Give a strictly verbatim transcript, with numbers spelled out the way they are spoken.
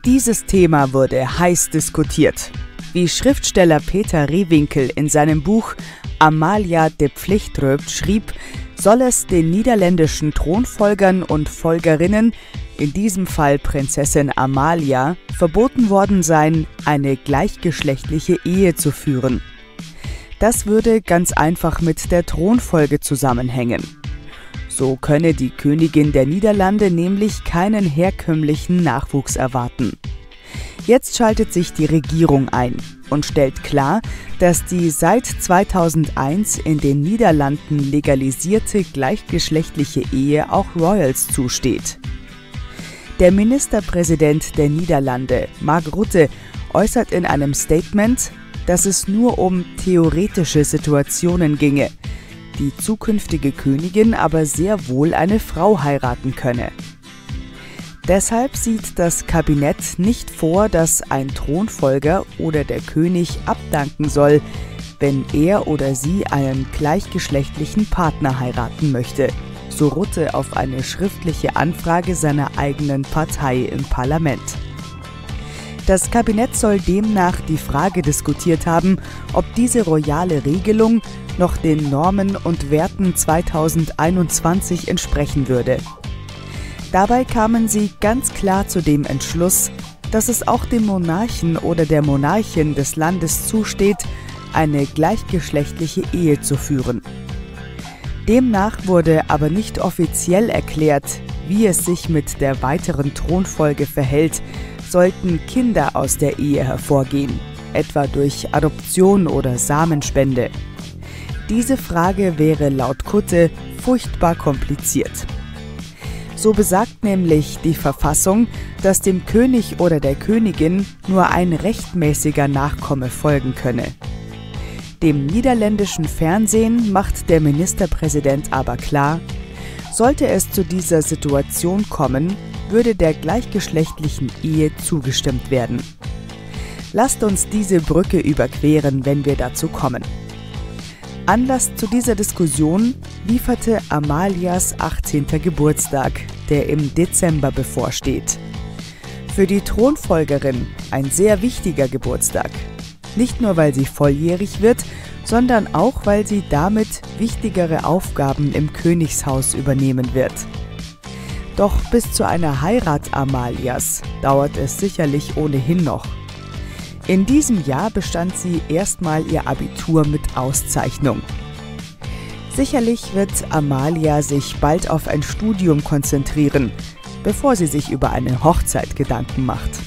Dieses Thema wurde heiß diskutiert. Wie Schriftsteller Peter Rehwinkel in seinem Buch Amalia de Pflichtreubt schrieb, soll es den niederländischen Thronfolgern und Folgerinnen, in diesem Fall Prinzessin Amalia, verboten worden sein, eine gleichgeschlechtliche Ehe zu führen. Das würde ganz einfach mit der Thronfolge zusammenhängen. So könne die Königin der Niederlande nämlich keinen herkömmlichen Nachwuchs erwarten. Jetzt schaltet sich die Regierung ein und stellt klar, dass die seit zweitausendeins in den Niederlanden legalisierte gleichgeschlechtliche Ehe auch Royals zusteht. Der Ministerpräsident der Niederlande, Mark Rutte, äußert in einem Statement, dass es nur um theoretische Situationen ginge, die zukünftige Königin aber sehr wohl eine Frau heiraten könne. Deshalb sieht das Kabinett nicht vor, dass ein Thronfolger oder der König abdanken soll, wenn er oder sie einen gleichgeschlechtlichen Partner heiraten möchte, so Rutte auf eine schriftliche Anfrage seiner eigenen Partei im Parlament. Das Kabinett soll demnach die Frage diskutiert haben, ob diese royale Regelung noch den Normen und Werten zweitausendeinundzwanzig entsprechen würde. Dabei kamen sie ganz klar zu dem Entschluss, dass es auch dem Monarchen oder der Monarchin des Landes zusteht, eine gleichgeschlechtliche Ehe zu führen. Demnach wurde aber nicht offiziell erklärt, wie es sich mit der weiteren Thronfolge verhält, sollten Kinder aus der Ehe hervorgehen, etwa durch Adoption oder Samenspende. Diese Frage wäre laut Rutte furchtbar kompliziert. So besagt nämlich die Verfassung, dass dem König oder der Königin nur ein rechtmäßiger Nachkomme folgen könne. Dem niederländischen Fernsehen macht der Ministerpräsident aber klar, sollte es zu dieser Situation kommen, würde der gleichgeschlechtlichen Ehe zugestimmt werden. Lasst uns diese Brücke überqueren, wenn wir dazu kommen. Anlass zu dieser Diskussion lieferte Amalias achtzehnter Geburtstag, der im Dezember bevorsteht. Für die Thronfolgerin ein sehr wichtiger Geburtstag. Nicht nur, weil sie volljährig wird, sondern auch, weil sie damit wichtigere Aufgaben im Königshaus übernehmen wird. Doch bis zu einer Heirat Amalias dauert es sicherlich ohnehin noch. In diesem Jahr bestand sie erstmal ihr Abitur mit Auszeichnung. Sicherlich wird Amalia sich bald auf ein Studium konzentrieren, bevor sie sich über eine Hochzeit Gedanken macht.